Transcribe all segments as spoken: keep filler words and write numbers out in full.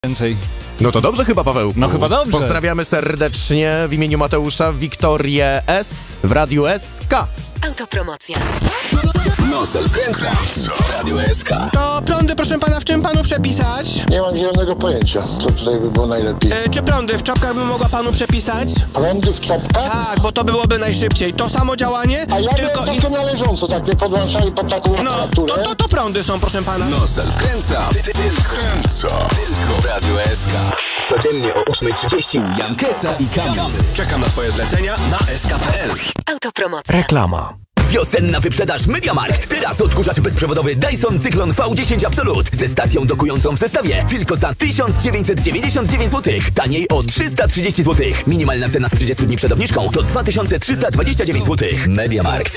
Więcej. No to dobrze chyba, Pawełku. No chyba dobrze. Pozdrawiamy serdecznie w imieniu Mateusza Wiktorię S w Radiu S K. Autopromocja. Nosel wkręca w Radiu S K. To prądy, proszę pana, w czym panu przepisać? Nie mam zielonego pojęcia, co tutaj by było najlepiej. E, czy prądy w czopkach bym mogła panu przepisać? Prądy w czopkach? Tak, bo to byłoby najszybciej. To samo działanie, A ja tylko... miałem takie należąco, tak mnie podłączali pod taką No, aparaturę. to, to, to prądy są, proszę pana. Nosel wkręca, wkręca tylko w Radiu S K. Codziennie o ósma trzydzieści Jan Kesa i Kamil. Czekam na twoje zlecenia na s k kropka p l. Autopromocja. Reklama. Wiosenna wyprzedaż MediaMarkt. Teraz odkurzacz bezprzewodowy Dyson Cyklon V dziesięć Absolute ze stacją dokującą w zestawie tylko za tysiąc dziewięćset dziewięćdziesiąt dziewięć złotych. Taniej o trzysta trzydzieści złotych. Minimalna cena z trzydziestu dni przed obniżką to dwa tysiące trzysta dwadzieścia dziewięć złotych. MediaMarkt.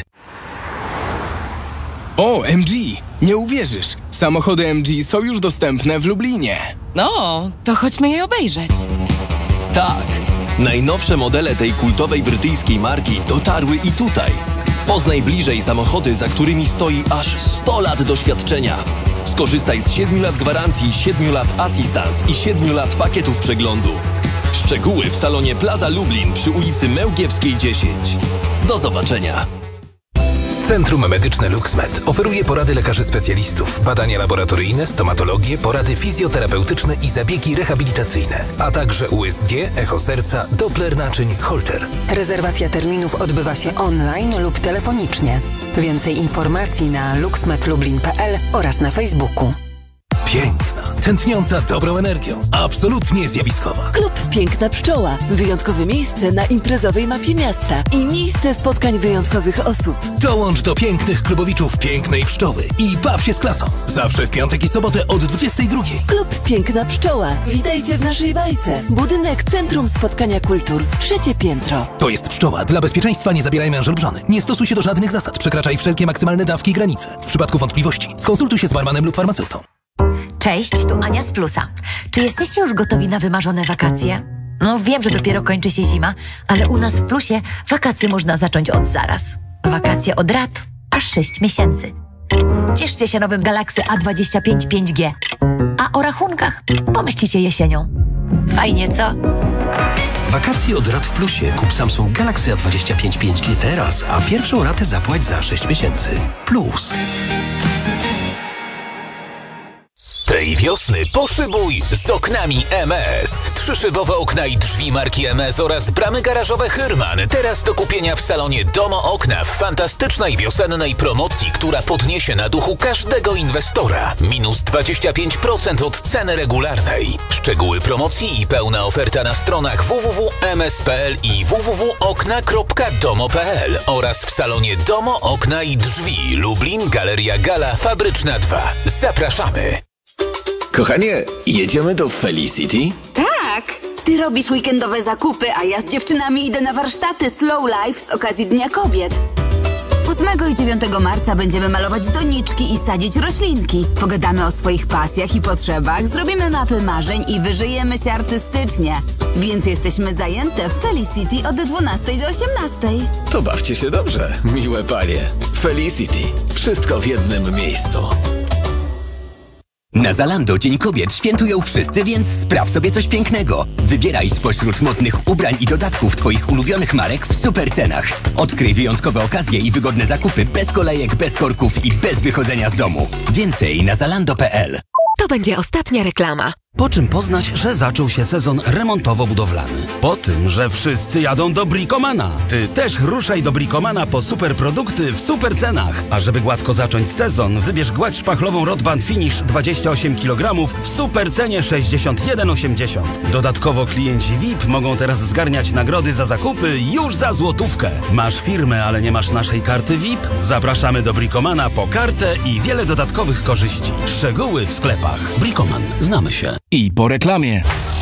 O, M G! Nie uwierzysz! Samochody M G są już dostępne w Lublinie. No, to chodźmy je obejrzeć. Tak, najnowsze modele tej kultowej brytyjskiej marki dotarły i tutaj. Poznaj bliżej samochody, za którymi stoi aż sto lat doświadczenia. Skorzystaj z siedmiu lat gwarancji, siedmiu lat asystans i siedmiu lat pakietów przeglądu. Szczegóły w salonie Plaza Lublin przy ulicy Mełgiewskiej dziesięć. Do zobaczenia. Centrum Medyczne LuxMed oferuje porady lekarzy specjalistów, badania laboratoryjne, stomatologię, porady fizjoterapeutyczne i zabiegi rehabilitacyjne, a także U S G, echo serca, doppler naczyń, Holter. Rezerwacja terminów odbywa się online lub telefonicznie. Więcej informacji na luxmed lublin kropka p l oraz na Facebooku. Piękna, tętniąca dobrą energią, absolutnie zjawiskowa. Klub Piękna Pszczoła. Wyjątkowe miejsce na imprezowej mapie miasta i miejsce spotkań wyjątkowych osób. Dołącz do pięknych klubowiczów Pięknej Pszczoły i baw się z klasą. Zawsze w piątek i sobotę od dwudziestej drugiej. Klub Piękna Pszczoła. Witajcie w naszej bajce. Budynek Centrum Spotkania Kultur. Trzecie piętro. To jest pszczoła. Dla bezpieczeństwa nie zabieraj męża-żony. Nie stosuj się do żadnych zasad. Przekraczaj wszelkie maksymalne dawki i granice. W przypadku wątpliwości skonsultuj się z barmanem lub farmaceutą. Cześć, tu Ania z Plusa. Czy jesteście już gotowi na wymarzone wakacje? No wiem, że dopiero kończy się zima, ale u nas w Plusie wakacje można zacząć od zaraz. Wakacje od rat, aż sześć miesięcy. Cieszcie się nowym Galaxy A dwadzieścia pięć pięć G. A o rachunkach pomyślicie jesienią. Fajnie, co? Wakacje od rat w Plusie. Kup Samsung Galaxy A dwadzieścia pięć pięć G teraz, a pierwszą ratę zapłać za sześć miesięcy. Plus. Tej wiosny poszybuj z oknami M S. Trzyszybowe okna i drzwi marki M S oraz bramy garażowe Hyrman. Teraz do kupienia w salonie Domo Okna w fantastycznej wiosennej promocji, która podniesie na duchu każdego inwestora. Minus dwadzieścia pięć procent od ceny regularnej. Szczegóły promocji i pełna oferta na stronach w w w kropka m s kropka p l i w w w kropka okna kropka domo kropka p l oraz w salonie Domo Okna i Drzwi Lublin, Galeria Gala, Fabryczna dwa. Zapraszamy! Kochanie, jedziemy do Felicity? Tak! Ty robisz weekendowe zakupy, a ja z dziewczynami idę na warsztaty Slow Life z okazji Dnia Kobiet. ósmego i dziewiątego marca będziemy malować doniczki i sadzić roślinki. Pogadamy o swoich pasjach i potrzebach, zrobimy mapy marzeń i wyżyjemy się artystycznie. Więc jesteśmy zajęte w Felicity od dwunastej do osiemnastej. To bawcie się dobrze, miłe panie. Felicity. Wszystko w jednym miejscu. Na Zalando Dzień Kobiet świętują wszyscy, więc spraw sobie coś pięknego. Wybieraj spośród modnych ubrań i dodatków twoich ulubionych marek w super cenach. Odkryj wyjątkowe okazje i wygodne zakupy bez kolejek, bez korków i bez wychodzenia z domu. Więcej na zalando kropka p l. To będzie ostatnia reklama. Po czym poznać, że zaczął się sezon remontowo-budowlany? Po tym, że wszyscy jadą do Bricomana. Ty też ruszaj do Bricomana po super produkty w super cenach. A żeby gładko zacząć sezon, wybierz gładź szpachlową Rotband Finish dwadzieścia osiem kilogramów w super cenie sześćdziesiąt jeden osiemdziesiąt. Dodatkowo klienci V I P mogą teraz zgarniać nagrody za zakupy już za złotówkę. Masz firmę, ale nie masz naszej karty V I P? Zapraszamy do Bricomana po kartę i wiele dodatkowych korzyści. Szczegóły w sklepach. Bricoman. Znamy się. I po reklamie.